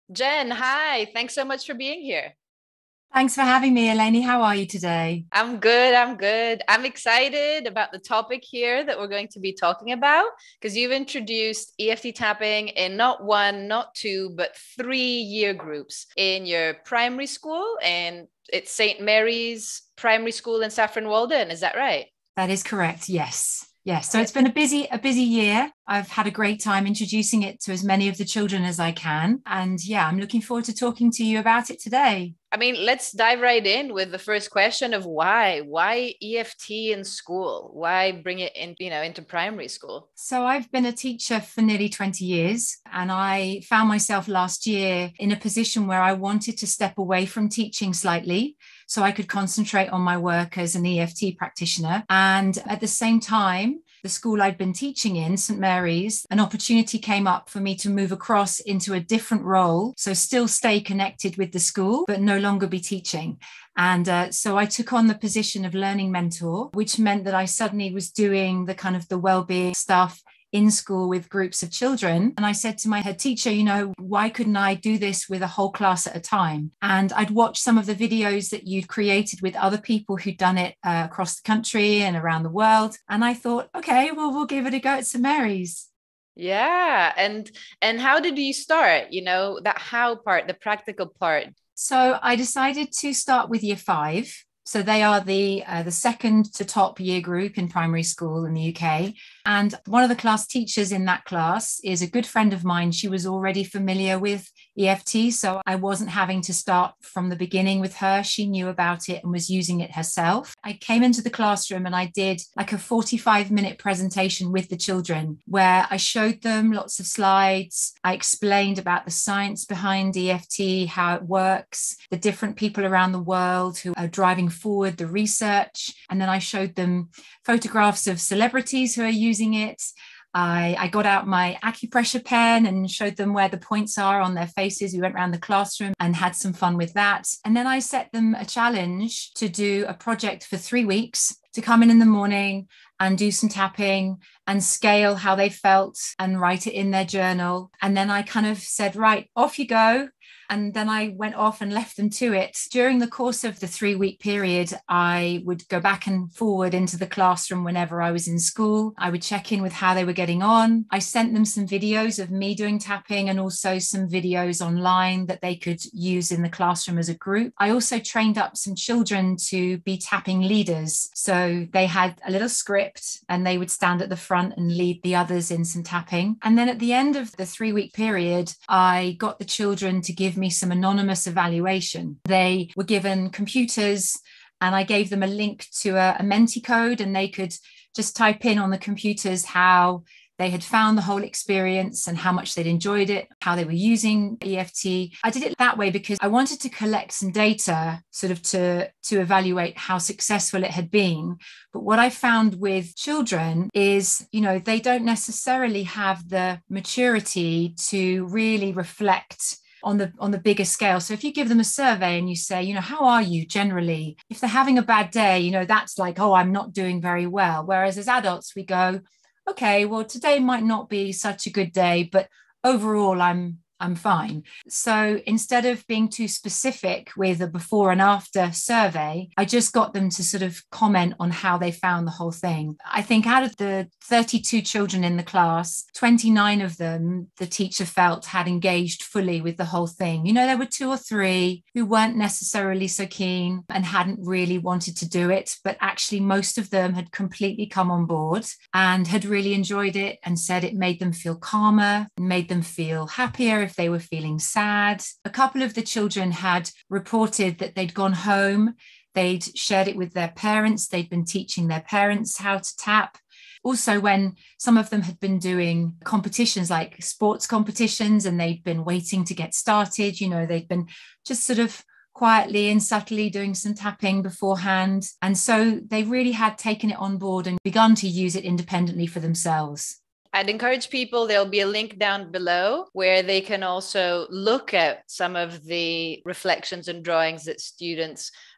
Jen, hi. Thanks so much for being here. Thanks for having me, Eleni. How are you today? I'm good. I'm good. I'm excited about the topic here that we're going to be talking about because you've introduced EFT tapping in not one, not two, but 3 year groups in your primary school. And it's St. Mary's Primary School in Saffron Walden. Is that right? That is correct. Yes. Yes. So Yeah. it's been a busy year. I've had a great time introducing it to as many of the children as I can. And yeah, I'm looking forward to talking to you about it today. I mean, let's dive right in with the first question of why? Why EFT in school? Why bring it in, into primary school? So I've been a teacher for nearly 20 years, and I found myself last year in a position where I wanted to step away from teaching slightly so I could concentrate on my work as an EFT practitioner. And at the same time, the school I'd been teaching in, St. Mary's, an opportunity came up for me to move across into a different role. So still stay connected with the school, but no longer be teaching. And so I took on the position of learning mentor, which meant that I suddenly was doing the kind of the well-being stuff in school with groups of children. And I said to my head teacher, why couldn't I do this with a whole class at a time? And I'd watched some of the videos that you'd created with other people who'd done it across the country and around the world. And I thought, okay, well, we'll give it a go at St. Mary's. Yeah. And how did you start? That how part, the practical part. So I decided to start with year five. So they are the second to top year group in primary school in the UK. And one of the class teachers in that class is a good friend of mine. She was already familiar with EFT, so I wasn't having to start from the beginning with her. She knew about it and was using it herself. I came into the classroom and I did like a 45-minute presentation with the children where I showed them lots of slides. I explained about the science behind EFT, how it works, the different people around the world who are driving forward the research. And then I showed them photographs of celebrities who are using it. I got out my acupressure pen and showed them where the points are on their faces. We went around the classroom and had some fun with that. And then I set them a challenge to do a project for 3 weeks, to come in the morning and do some tapping and scale how they felt and write it in their journal. And then I kind of said, right, off you go. And then I went off and left them to it. During the course of the 3 week period, I would go back and forward into the classroom whenever I was in school. I would check in with how they were getting on. I sent them some videos of me doing tapping and also some videos online that they could use in the classroom as a group. I also trained up some children to be tapping leaders. So they had a little script and they would stand at the front and lead the others in some tapping. And then at the end of the 3 week period, I got the children to give me some anonymous evaluation. They were given computers and I gave them a link to a Menti code, and they could just type in on the computers how they had found the whole experience and how much they'd enjoyed it, how they were using EFT. I did it that way because I wanted to collect some data sort of to evaluate how successful it had been. But what I found with children is, they don't necessarily have the maturity to really reflect on the bigger scale. So if you give them a survey and you say, how are you generally? If they're having a bad day, that's like, oh, I'm not doing very well. Whereas as adults, we go, okay, well, today might not be such a good day, but overall, I'm fine. So instead of being too specific with a before and after survey, I just got them to sort of comment on how they found the whole thing. I think out of the 32 children in the class, 29 of them, the teacher felt had engaged fully with the whole thing. There were 2 or 3 who weren't necessarily so keen and hadn't really wanted to do it, but actually most of them had completely come on board and had really enjoyed it and said it made them feel calmer, made them feel happier if they were feeling sad. A couple of the children had reported that they'd gone home, they'd shared it with their parents, they'd been teaching their parents how to tap. Also, when some of them had been doing competitions like sports competitions and they'd been waiting to get started, they'd been just sort of quietly and subtly doing some tapping beforehand. And so they really had taken it on board and begun to use it independently for themselves. I'd encourage people, there'll be a link down below where they can also look at some of the reflections and drawings that students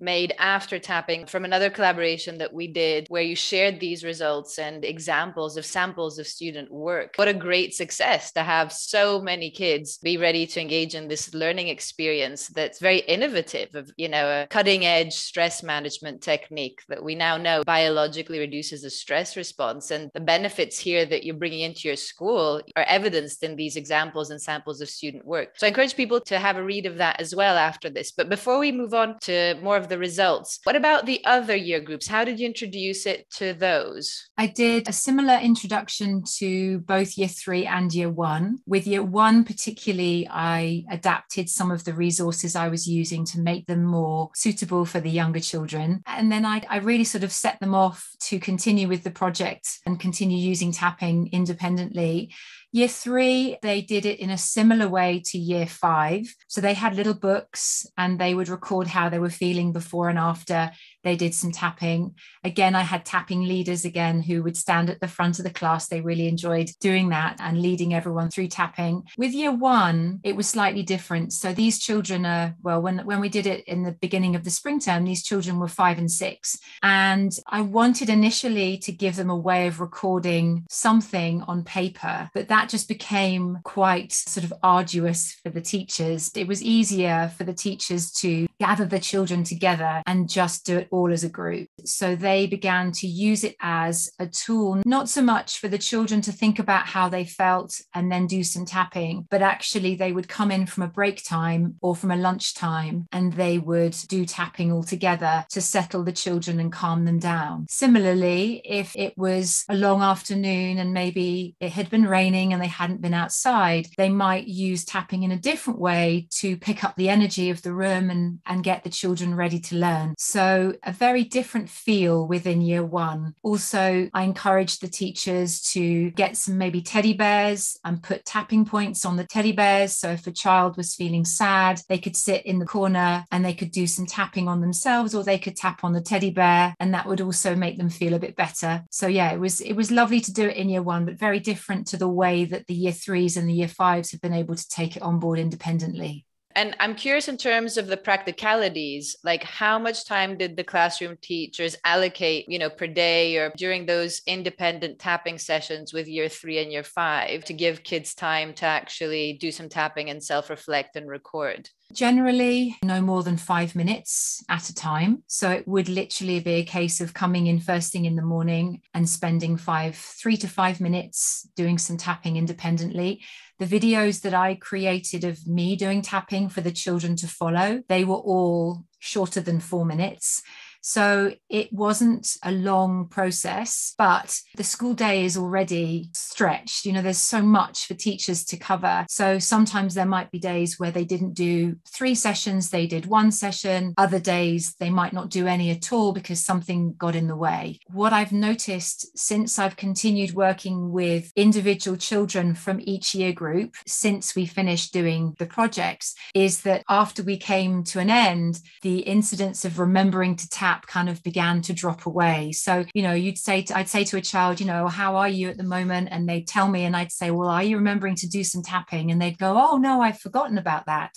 made after tapping from another collaboration that we did, where you shared these results and examples of samples of student work. What a great success to have so many kids be ready to engage in this learning experience that's very innovative, of, a cutting edge stress management technique that we now know biologically reduces the stress response. And the benefits here that you're bringing into your school are evidenced in these examples and samples of student work. So I encourage people to have a read of that as well after this. But before we move on to more of the results, what about the other year groups? How did you introduce it to those? I did a similar introduction to both year 3 and year 1. With year 1 particularly, I adapted some of the resources I was using to make them more suitable for the younger children. And then I really sort of set them off to continue with the project and continue using tapping independently. Year 3, they did it in a similar way to year 5. So they had little books and they would record how they were feeling before and after they did some tapping. Again, I had tapping leaders again who would stand at the front of the class. They really enjoyed doing that and leading everyone through tapping. With year 1, it was slightly different. So these children are, when we did it in the beginning of the spring term, these children were 5 and 6. And I wanted initially to give them a way of recording something on paper, but that just became quite sort of arduous for the teachers. It was easier for the teachers to gather the children together and just do it all as a group. So they began to use it as a tool, not so much for the children to think about how they felt and then do some tapping, but actually they would come in from a break time or from a lunch time and they would do tapping all together to settle the children and calm them down. Similarly, if it was a long afternoon and maybe it had been raining and they hadn't been outside, they might use tapping in a different way to pick up the energy of the room and get the children ready to learn. So a very different feel within year 1. Also, I encouraged the teachers to get some maybe teddy bears and put tapping points on the teddy bears. So if a child was feeling sad, they could sit in the corner and they could do some tapping on themselves, or they could tap on the teddy bear, and that would also make them feel a bit better. So yeah, it was lovely to do it in year 1, but very different to the way that the year 3s and the year 5s have been able to take it on board independently. And I'm curious in terms of the practicalities, like how much time did the classroom teachers allocate, per day or during those independent tapping sessions with year 3 and year 5 to give kids time to actually do some tapping and self-reflect and record? Generally, no more than 5 minutes at a time. So it would literally be a case of coming in first thing in the morning and spending 3 to 5 minutes doing some tapping independently. The videos that I created of me doing tapping for the children to follow, they were all shorter than 4 minutes. So it wasn't a long process, but the school day is already stretched. There's so much for teachers to cover. So sometimes there might be days where they didn't do 3 sessions, they did 1 session. Other days they might not do any at all because something got in the way. What I've noticed since I've continued working with individual children from each year group, since we finished doing the projects, is that after we came to an end, the incidence of remembering to tap kind of began to drop away. So, I'd say to a child, how are you at the moment? And they'd tell me, and I'd say, well, are you remembering to do some tapping? And they'd go, oh no, I've forgotten about that.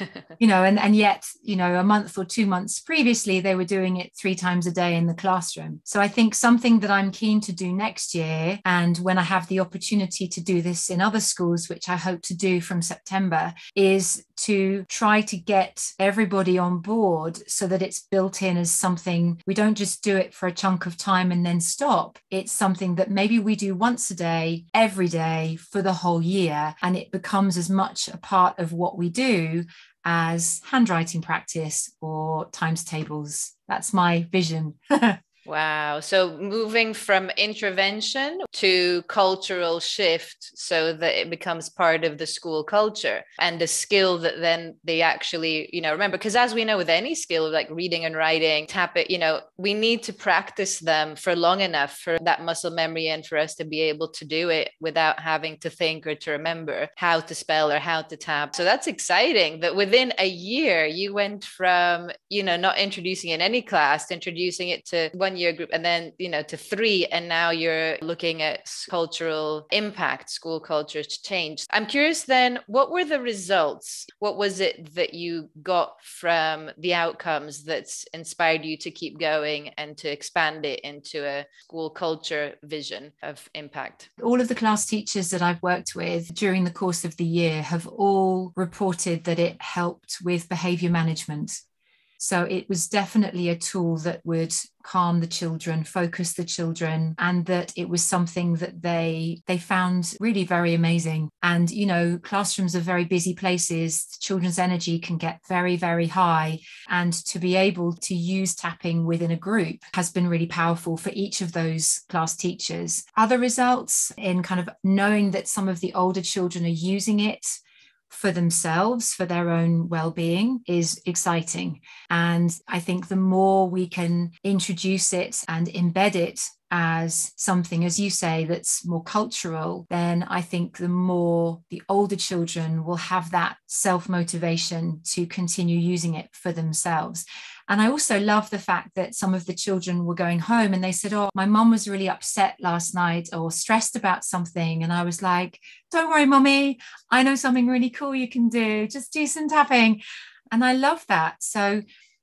And yet, a month or 2 months previously, they were doing it 3 times a day in the classroom. So I think something that I'm keen to do next year, and when I have the opportunity to do this in other schools, which I hope to do from September, is to try to get everybody on board so that it's built in as something. We don't just do it for a chunk of time and then stop. It's something that maybe we do once a day, every day for the whole year, and it becomes as much a part of what we do as handwriting practice or times tables. That's my vision. Wow. So moving from intervention to cultural shift so that it becomes part of the school culture and a skill that then they actually, remember, because as we know with any skill like reading and writing, tap it, we need to practice them for long enough for that muscle memory and for us to be able to do it without having to think or to remember how to spell or how to tap. So that's exciting that within a year you went from, not introducing it in any class to introducing it to one year group and then, to 3. And now you're looking at cultural impact, school culture change. I'm curious then, what were the results? What was it that you got from the outcomes that's inspired you to keep going and to expand it into a school culture vision of impact? All of the class teachers that I've worked with during the course of the year have all reported that it helped with behavior management. So it was definitely a tool that would calm the children, focus the children, and that it was something that they found really very amazing. And, classrooms are very busy places. Children's energy can get very, very high. And to be able to use tapping within a group has been really powerful for each of those class teachers. Other results in kind of knowing that some of the older children are using it for themselves, for their own well-being, is exciting. And I think the more we can introduce it and embed it as something, as you say, that's more cultural, then I think the more the older children will have that self-motivation to continue using it for themselves. And I also love the fact that some of the children were going home and they said, oh, my mum was really upset last night or stressed about something. And I was like, don't worry, mummy, I know something really cool you can do. Just do some tapping. And I love that. So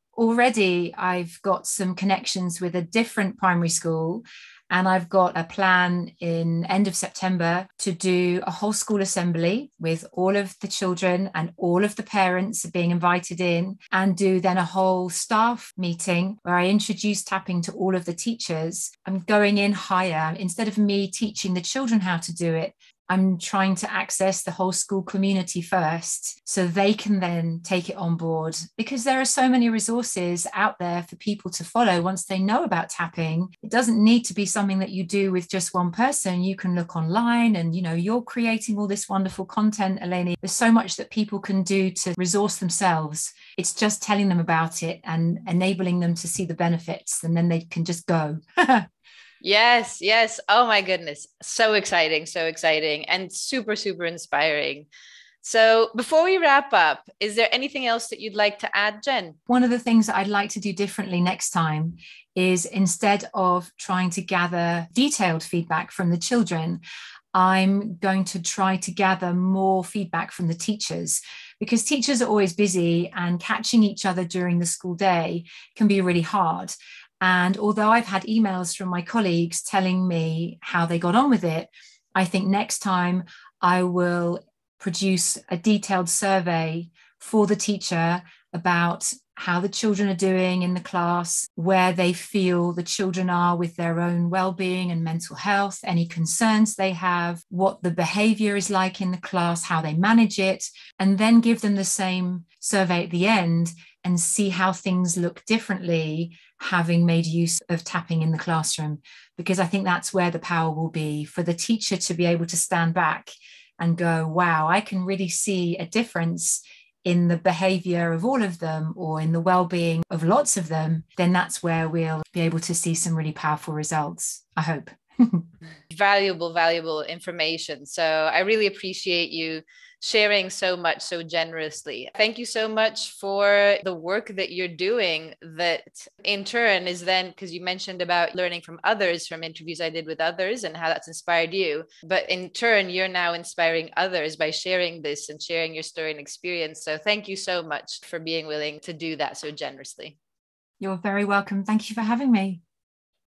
already I've got some connections with a different primary school, and I've got a plan in end of September to do a whole school assembly with all of the children and all of the parents being invited in, and do then a whole staff meeting where I introduce tapping to all of the teachers. I'm going in higher. Instead of me teaching the children how to do it, I'm trying to access the whole school community first so they can then take it on board, because there are so many resources out there for people to follow once they know about tapping. It doesn't need to be something that you do with just one person. You can look online and, you're creating all this wonderful content, Eleni. There's so much that people can do to resource themselves. It's just telling them about it and enabling them to see the benefits, and then they can just go. Yes, yes. Oh my goodness. So exciting, and super, super inspiring. So before we wrap up, is there anything else that you'd like to add, Jen? One of the things that I'd like to do differently next time is, instead of trying to gather detailed feedback from the children, I'm going to try to gather more feedback from the teachers, because teachers are always busy and catching each other during the school day can be really hard. And although I've had emails from my colleagues telling me how they got on with it, I think next time I will produce a detailed survey for the teacher about how the children are doing in the class, where they feel the children are with their own well-being and mental health, any concerns they have, what the behavior is like in the class, how they manage it, and then give them the same survey at the end and see how things look differently having made use of tapping in the classroom. Because I think that's where the power will be, for the teacher to be able to stand back and go, wow, I can really see a difference in the behavior of all of them, or in the well-being of lots of them. Then that's where we'll be able to see some really powerful results, I hope. Valuable information. So I really appreciate you sharing so much, so generously. Thank you so much for the work that you're doing, that in turn is then, because you mentioned about learning from others, from interviews I did with others and how that's inspired you. But in turn, you're now inspiring others by sharing this and sharing your story and experience. So thank you so much for being willing to do that so generously. You're very welcome. Thank you for having me.